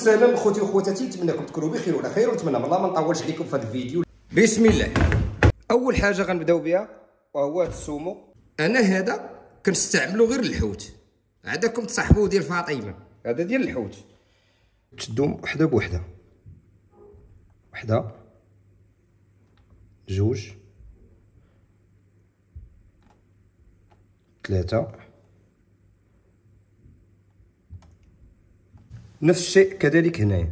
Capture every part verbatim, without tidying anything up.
والسلام خوتي وخواتاتي، نتمنىكم تكونوا بخير وعلى خير، ونتمنى من الله ما نطولش عليكم في هذا الفيديو. بسم الله. اول حاجه غنبداو بها وهو هذا السومو. انا هذا كنستعملو غير الحوت، عندكم تصاحبوه ديال فاطمه، هذا ديال الحوت. تشدوهم وحده بوحده، وحده جوج ثلاثه، نفس الشيء كذلك هنايا.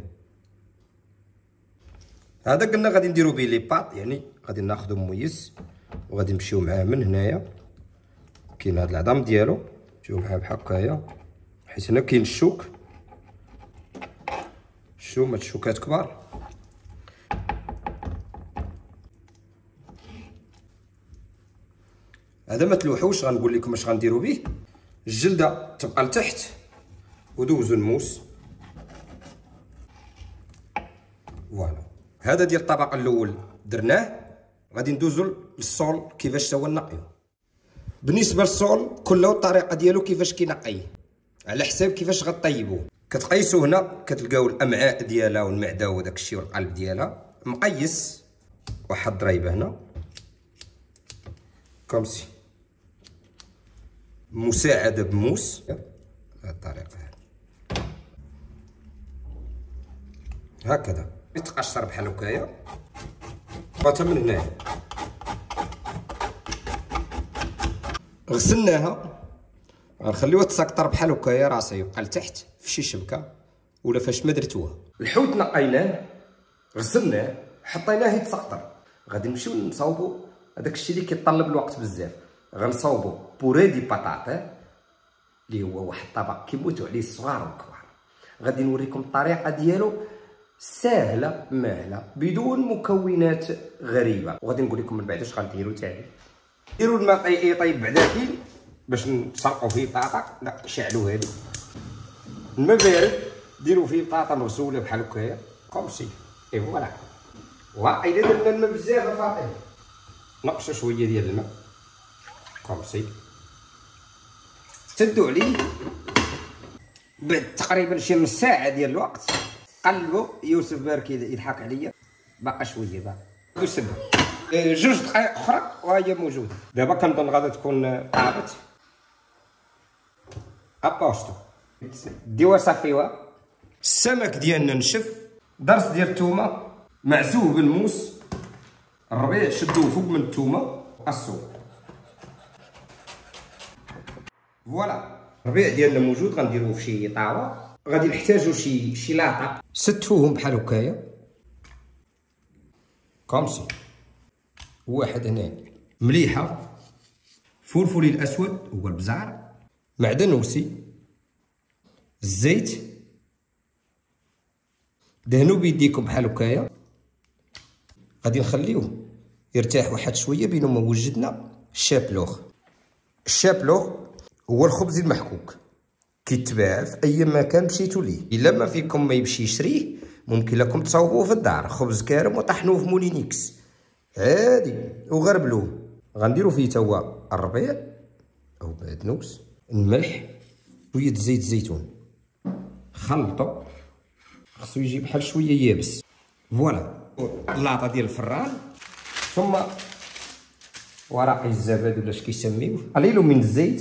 هذا قلنا غادي نديرو به لي باط، يعني غادي ناخذو مميز وغادي نمشيو معاه من هنايا. كاين هذا العظام ديالو نمشيو معاه بحال هكايا، حيت هنا كاين الشوك. شوف هاد الشوكات كبار. هذا ما تلوحوش، غنقول لكم اش غنديرو به. الجلده تبقى لتحت ودوزو الموس. فوالا، هذا ديال الطبق الاول درناه، غادي ندوزو للصول كيفاش تا هو نقيو. بالنسبه للصول كله الطريقه ديالو كيفاش كينقيه، على حساب كيفاش غطيبوه. كتقيسو هنا كتلقاو الامعاء ديالها والمعده وداك الشيء والقلب ديالها مقيس. واحد ضريبه هنا كومسي مساعده بموس بهذه الطريقه هكذا. يتقشر بحال هكايا باتا من هنايا. غسلناها، غنخليوها تسكطر بحال هكايا راسها يبقى لتحت في شي شبكه ولا فاش ما درتوها. الحوت نقيناه غسلناه حطيناه يتسقطر. غادي نمشيو نصاوبو هذاك الشيء اللي كيطلب الوقت بزاف. غنصاوبو بوري دي بطاطا اللي هو واحد الطبق كيموتوا عليه الصغار والكبار. غادي نوريكم الطريقه ديالو ساهله ماهله بدون مكونات غريبه، وغادي نقول لكم من بعد اش غنديروا تاني. ديروا الماء يطيب بعداكي باش نسرقوا فيه بطاطا. لا، شعلوا هادي الماء بارد، ديروا فيه بطاطا مغسوله بحال هكايا كومسي. اي فوالا. واقيلا درنا الماء بزاف افاطمه، نقصوا شويه ديال الماء كومسي. سدوا عليه بعد تقريبا شي نص ساعه ديال الوقت. قلبوا. يوسف بارك يضحك عليا، باقا شويه باقا وسبها جوج دقائق اخرى وهي موجوده. دابا كنظن غادا تكون طابت ابوستو. ديوها صافيوها. السمك ديالنا نشف. درس ديال الثومه معزوه بالموس. الربيع شدوه فوق من الثومه قصوه. فوالا، الربيع ديالنا موجود. غنديروه في شي طاوه. غادي نحتاجو شي شي لاطه. ستفوهم بحال هكايا كومسي. واحد هنا مليحه، فلفلي الاسود هو البزار، معدنوسي، الزيت. دهنوا بيديكم بحال هكايا. غادي نخليوه يرتاح واحد شويه بين ما وجدنا الشابلوغ. الشابلوغ هو الخبز المحكوك، كيتباع في اي مكان مشيتو ليه. الا ما فيكم ما يمشي يشريه، ممكن لكم تصاوبوه في الدار. خبز كارم وطحنوه في مولينيكس عادي وغربلوه. غنديرو فيه تا هو الربيع او بعدنوس، الملح، شويه زيت الزيتون. خلطو، خصو يجي بحال شويه يابس. فوالا، اللاطه ديال الفران، ثم ورقي الزبادي ولا اش كيسميوه. قليل من الزيت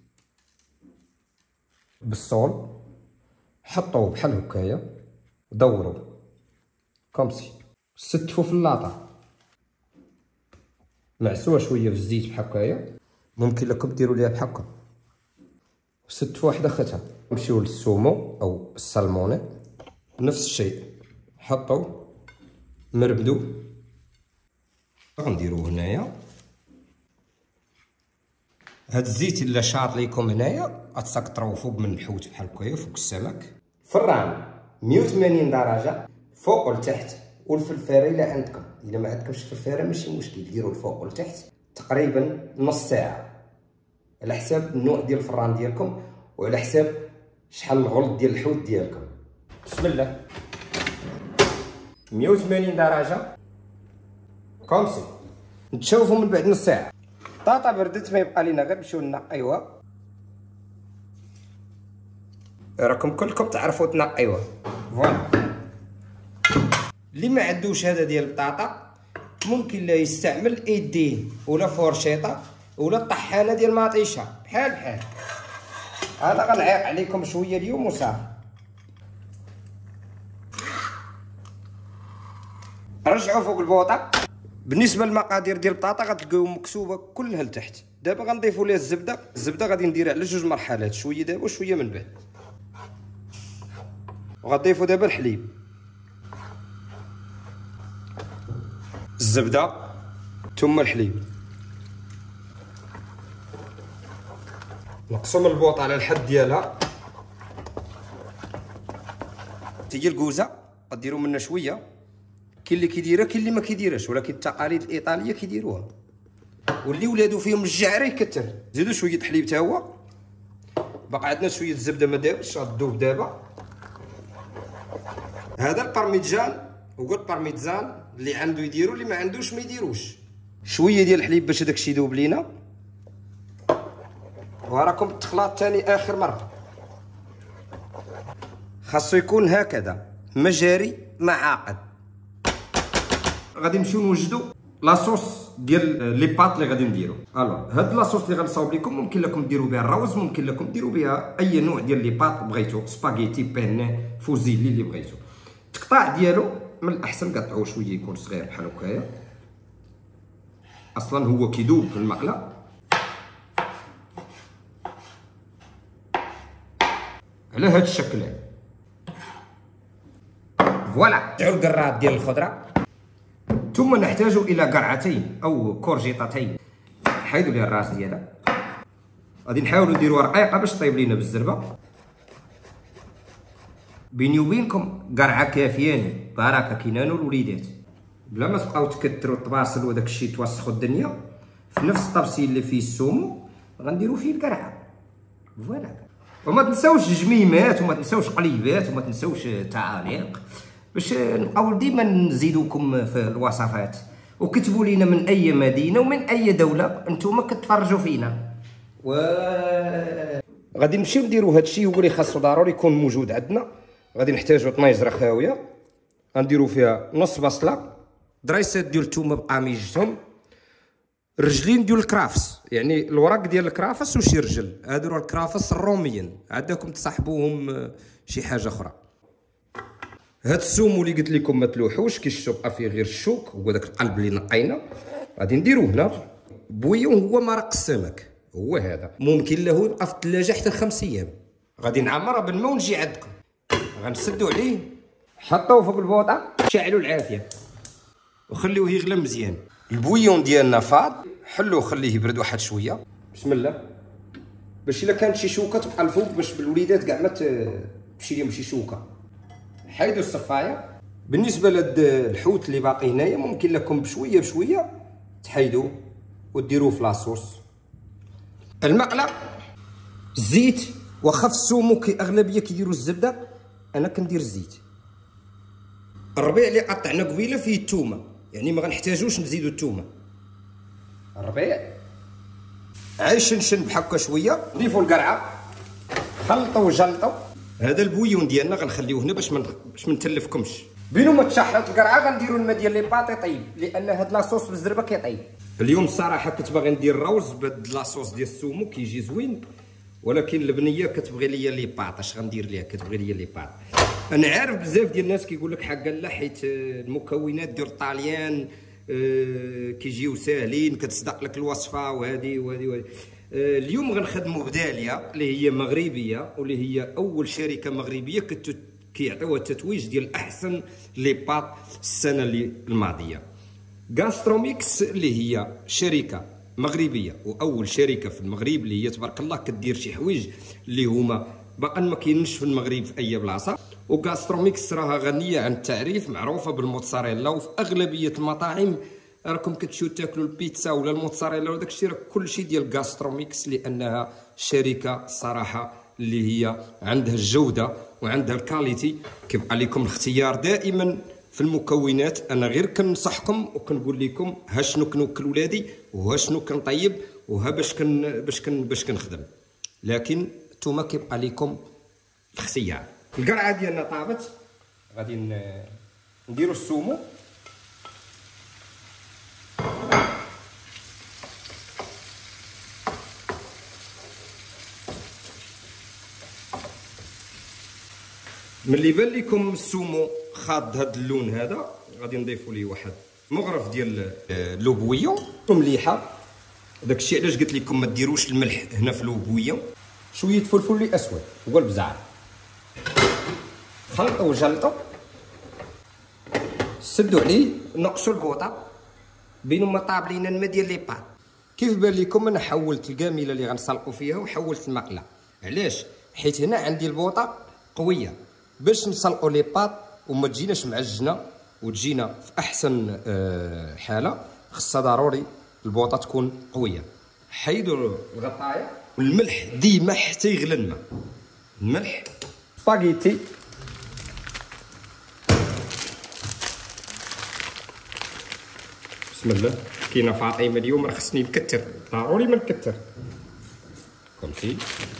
بالصول. حطوه بحال هكايا، دوروا كومسي. ستفوا في اللاطه، معسوها شويه في الزيت بحال هكايا. ممكن لكم ديروا ليها بحال هكا. ستفوا وحده ختها. نمشيو للسومو او السالموني، نفس الشيء. حطوا مربدوا. غنديروه هنايا. هاد الزيت اللي شاط ليكم هنايا غتسكطروه فوق من الحوت بحال هكايا، فوق السمك. فران مية وثمانين درجه فوق ولتحت. والفلفاره الا عندكم، الا ما عندكمش الفلفاره ماشي مشكل، ديروا الفوق والتحت تقريبا نص ساعه، على حساب النوع ديال الفران ديالكم وعلى حساب شحال الغلط ديال الحوت ديالكم. بسم الله. مية وثمانين درجه كومسي. نتشوفوا من بعد نص ساعه. الطاطا بردت، ما يبقى لينا غير نمشيو نقيوها. راكم كلكم تعرفوا تنقيوها. فوالا. اللي ما عندوش هذا ديال البطاطا ممكن لا يستعمل ايديه ولا فورشيطه ولا الطحانه ديال المطيشه بحال بحال. هذا غنعيق عليكم شويه اليوم وصافي. رجعوا فوق البوطه. بالنسبه للمقادير ديال البطاطا غتلقاوهم مكتوبه كلها لتحت. دابا غنضيفوا ليها الزبده. الزبده غادي نديرها على جوج مرحلات، شويه دابا وشويه من بعد. وغنضيفوا دابا الحليب، الزبده ثم الحليب. نقصوا من البوطه على الحد ديالها. تيجي الكوزه غديروا منها شويه. كاين اللي كيديرها كاين اللي ما كيديرهاش، ولكن التقاليد الايطاليه كيديروها. واللي ولادو فيهم الجعره يكثر. زيدوا شويه حليب تا هو. باقي عندنا شويه الزبده ما دابش غتذوب دابا. هذا البارميجان هو البارميزان اللي عنده يديرو، اللي ما عندوش ما يديروش. شويه ديال الحليب باش داكشي يذوب لينا. وراكم التخلاط ثاني اخر مره. خاصو يكون هكذا مجاري مع عاقد. غادي نمشيو نوجدوا لاصوص ديال لي باط اللي غادي نديرو. الو هاد لاصوص اللي غنصاوب لكم ممكن لكم ديروا بها الروز، ممكن لكم ديروا بها اي نوع ديال لي باط بغيتو، سباغيتي، بين، فوزيلي اللي بغيتو. التقطاع ديالو من الاحسن قطعوه شويه يكون صغير بحال هكايا، اصلا هو كيذوب في المقله. على هاد الشكل هذا فوالا. دعوا القرات ديال الخضره. ثم نحتاج الى قرعتين او كورجيطتين. حيدوا لي الراس ديالها. غادي نحاولوا نديروها رقيقه باش طيب لينا بالزربه. بيني وبينكم قرعه كافياني بركه كينانو الوليدات، بلا ما تبقاو تكثروا الطباصل وداك الشيء توسخوا الدنيا. في نفس الطبسيل اللي فيه السومو غنديروا فيه القرعه فوالا. وما تنساوش الجميمات وما تنساوش قليبات وما تنساوش تعاليق باش نبقاو ديما نزيدوكم في الوصفات. وكتبوا لينا من اي مدينه ومن اي دوله انتم كتفرجوا فينا. و غادي نمشيو نديروا هذا الشيء هو اللي خاصو ضروري يكون موجود عندنا. غادي نحتاجوا طنيجره خاويه غنديروا فيها نص بصله، درايسات ديال الثومه بقميجتهم، رجلين ديال الكرافس، يعني الورق ديال الكرافس وشي رجل. هادو راه الكرافس الروميين، عندكم تصاحبوهم شي حاجه اخرى. هاد السومو اللي قلت لكم ما تلوحوش كيشتو بقى فيه غير الشوك، هو داك القلب اللي نقينا غادي نديروه هنا. بويون هو مرق السمك، هو هذا ممكن له يبقى في الثلاجه حتى خمس ايام. غادي نعمرها بالماء ونجي عندكم. غنسدو عليه، حطوه فوق البوطه، شعلوا العافيه وخليوه يغلى مزيان. البويون ديالنا فاض، حلوه خليه يبرد واحد شويه. بسم الله. باش الا كانت شي شوكه تبقى الفوق باش بالوليدات كاع ما تمشي لهم شي شوكه. حيدوا الصفايه. بالنسبه لهاد الحوت اللي باقي هنايا ممكن لكم بشويه بشويه تحيدوه وديروه في لاصوص. المقله، الزيت، واخا في السومو كي اغلبيه كيديروا الزبده، انا كندير الزيت. الربيع اللي قطعنا قبيله فيه الثومه، يعني ما غنحتاجوش نزيدو الثومه. الربيع عايش نشن بحكا شويه. نضيفوا القرعه، خلطوا وجلطوا. هذا البويون ديالنا غنخليوه هنا باش ما باش ما نتلفكمش. بينو ما تشحرت القرعه غنديروا الماء ديال لي باط يطيب، لان هاد لاصوص بالزربه كيطيب. اليوم الصراحه كنت باغي ندير الروز بهاد لاصوص ديال السومو كيجي زوين، ولكن البنيه كتبغي ليا لي باط. اش غندير ليها؟ كتبغي ليا لي باط. انا عارف بزاف ديال الناس كيقول لك حقا لا، حيت المكونات ديال الطاليان أه كيجيو ساهلين، كتصدق لك الوصفه وهذه وهذه وهذه. أه اليوم غنخدموا بداليا اللي هي مغربيه، واللي هي اول شركه مغربيه كت كيعطيوها التتويج ديال احسن لي باط السنه اللي الماضيه. غاستروميكس اللي هي شركه مغربيه واول شركه في المغرب اللي هي تبارك الله كدير شي حوايج اللي هما باقا ما كاينش في المغرب في اي بلاصه. وغاستروميكس راها غنيه عن التعريف، معروفه بالموتزاريلا، وفي اغلبيه المطاعم راكم كتمشيو تاكلوا البيتزا ولا الموتزاريلا وداك الشيء راه كلشي ديال غاستروميكس، لانها شركه صراحه اللي هي عندها الجوده وعندها الكاليتي. كيبقى لكم الاختيار دائما في المكونات. انا غير كنصحكم وكنقول لكم ها شنو كنوكل ولادي وها شنو كنطيب وها باش كن باش كن باش كنخدم، لكن نتوما كيبقى لكم الاختيار. القرعه ديالنا طابت، غادي نديرو السومو. ملي يبان لكم السومو خاض هذا اللون هذا غادي نضيفوا ليه واحد مغرف ديال لو بويون ومليحه. داك الشيء علاش قلت لكم ما ديروش الملح هنا في لو بويون. شويه فلفل اسود هو البزعر، خلطوا وجلطوا، سدوا عليه، نقصوا البوطه بينما طاب لينا الماء ديال لي بات. كيف بان لكم انا حولت الكاميله اللي غنسلقوا فيها وحولت المقله. علاش؟ حيت هنا عندي البوطه قويه باش نسلقوا لي بات وما تجيناش معجنه وتجينا في احسن حاله. خصها ضروري البوطه تكون قويه. حيدوا الغطايه والملح ديما حتى يغلى الماء. الملح سباغيتي بسم الله. كاينه فاطمه اليوم راه خصني نكتر، ضروري ما نكتر. فهمتي؟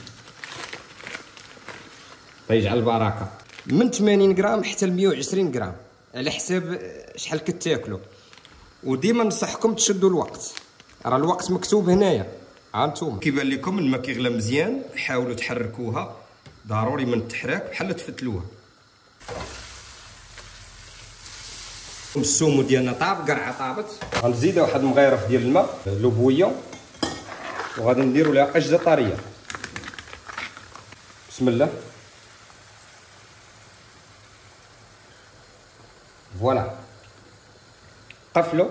يجعل البركه. من ثمانين غرام حتى ل مية وعشرين غرام على حساب شحال كتاكلوا. وديما نصحكم تشدوا الوقت، راه الوقت مكتوب هنايا. ها انتم كيبان لكم الماء كيغلى مزيان، حاولوا تحركوها، ضروري من التحراك بحال تفتلوها. السومو ديالنا طاب، قرعه طابت. غنزيدوا واحد المغيرف ديال الماء لو بويون وغادي نديروا لها قشده طريه. بسم الله. فوالا قفلوا،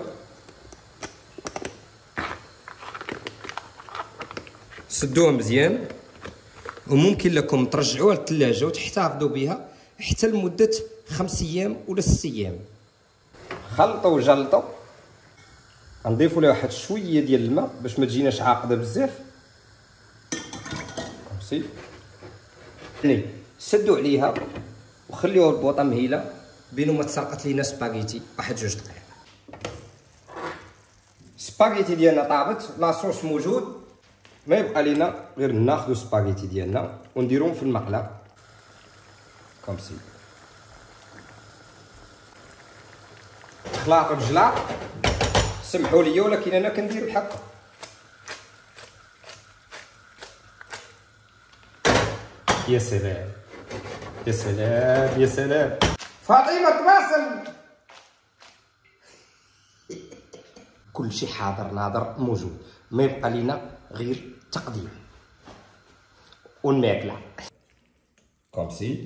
سدوها مزيان، وممكن لكم ترجعوها للثلاجه وتحتفظوا بها حتى لمده خمس ايام ولا ست ايام. خلطوا وجلطوا. غنضيفوا لها واحد شويه ديال الماء باش ما تجيناش عاقده بزاف. كومسي يعني سدوا عليها وخليوها البوطه مهيله بينما تسرقت لينا سباغيتي واحد جوج دقائق. سباغيتي ديالنا طابت، لاصوص موجود، ما يبقى لينا غير ناخذ سباغيتي ديالنا ونديروهم في المقله كومسي. خلاط وجلاط، سمحوا لي ولكن انا كندير بحال هكا. يا سلام يا سلام يا سلام. فاطمه تواصل. كل شيء حاضر ناظر موجود، ما يبقى لينا غير تقديم والماكله كومسي.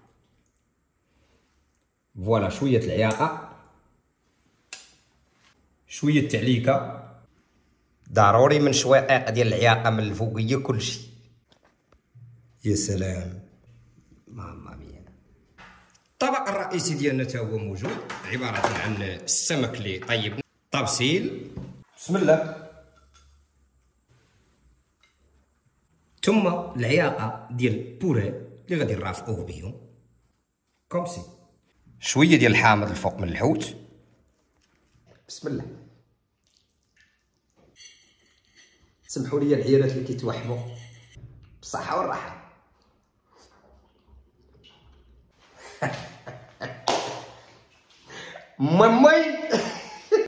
فوالا شويه العياقه، شويه التعليكه، ضروري من شوائق ديال العياقه من الفوقيه كل شيء. يا سلام ماما ميا. الطبق الرئيسي ديالنا تا هو موجود، عباره عن السمك اللي طيبنا طبسيل. بسم الله. ثم العياقه ديال البوري اللي غادي نرافقوه بهم كومسي. شويه ديال الحامض الفوق من الحوت. بسم الله. سمحوا لي العيالات اللي كيتوحموا بالصحه والراحه. مامي